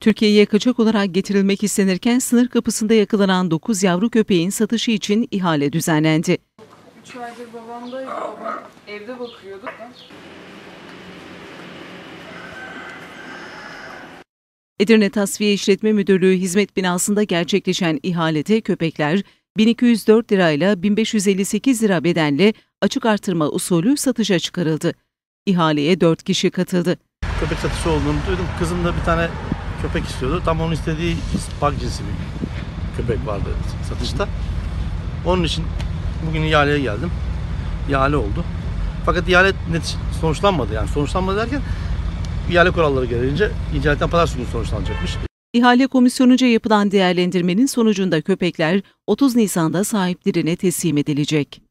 Türkiye'ye kaçak olarak getirilmek istenirken sınır kapısında yakalanan 9 yavru köpeğin satışı için ihale düzenlendi. 3 aydır babamdaydı. Babam evde bakıyordu. Edirne Tasfiye İşletme Müdürlüğü hizmet binasında gerçekleşen ihalede köpekler 1204 lirayla 1558 lira bedenle açık artırma usulü satışa çıkarıldı. İhaleye 4 kişi katıldı. Köpek satışı olduğunu duydum. Kızım da bir tane köpek istiyordu. Tam onun istediği pug cinsi bir köpek vardı satışta. Onun için bugün ihaleye geldim. İhale oldu. Fakat ihale sonuçlanmadı. Yani sonuçlanmadı derken ihale kuralları gereğince ihaletten pazartesi günü sonuçlanacakmış. İhale komisyonunca yapılan değerlendirmenin sonucunda köpekler 30 Nisan'da sahiplerine teslim edilecek.